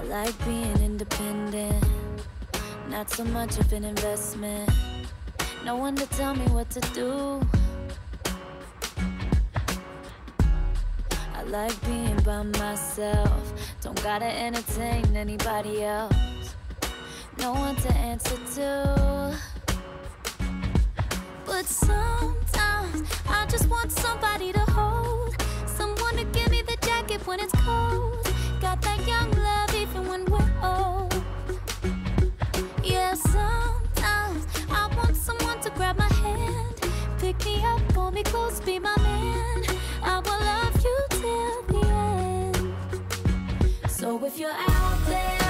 like being independent, not so much of an investment. No one to tell me what to do. I like being by myself, don't gotta entertain anybody else. No one to answer to. But sometimes I just want somebody to hold, someone to give me the jacket when it's cold. Got that young love even when we're old. Yeah, sometimes I want someone to grab my hand, pick me up, pull me close, be my man. I will love you till the end. So if you're out there